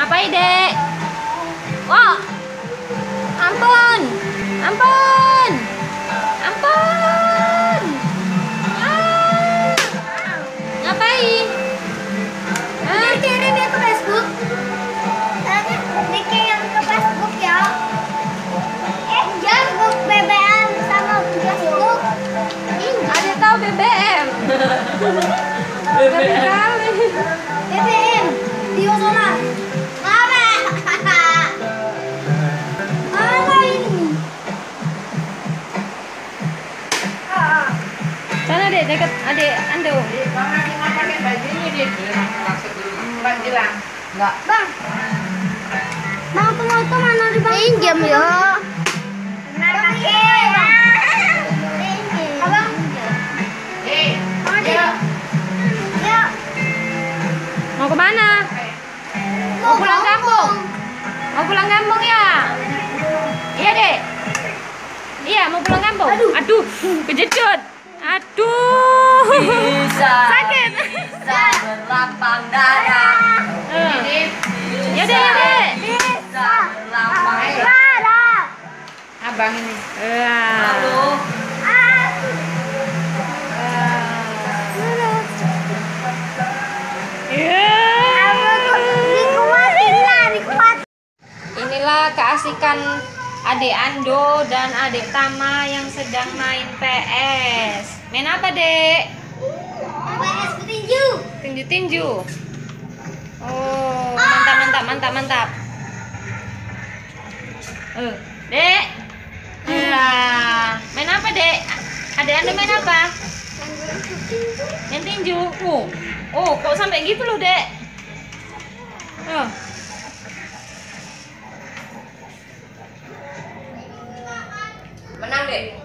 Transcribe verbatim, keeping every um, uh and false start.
Ngapain, Dek? Wah. Ampun. Ampun. Ampun. Ah. Ngapain? Hah? Kirim ya ke Facebook. Dikirim ke Facebook ya. Eh, Facebook B B M sama Facebook. Ada tahu B B M. B B M. Kali. B B M Bio Solar. Apa? Apa ini? Sana, Dek, dekat adik Ando. Mama cuma pakai baju ini deh. Maksud Mbak bilang. Enggak. Bang. Bang, tunggu tuh mana di bang? Pinjam ya. Benar pakai. Abang. Eh, Mau di? ya. Ya. Mau ke mana? Mau pulang kampung. Mau pulang kampung ya? Iya, Dek. Iya, mau pulang kampung. Aduh. Aduh, kejedot. Aduh. Bisa. Sakit. Bisa berlapang dada. Eh. Ini Ya, Dek, ya, Dek. bisa berlapang dada. Ada. Abang ini. Iya. Halo. Ah. Dikuatin lah, dikuatin. Inilah keasikan adik Ando dan adik Tama yang sedang main P S. Main apa, Dek? P S petinju. Tinju-tinju. Oh, mantap, mantap, mantap, mantap. Eh, Dek. Ya, main apa, Dek? Adik Ando main apa? Main tinju. Oh, oh, kok sampai gitu loh, Dek? Oh. Menang deh.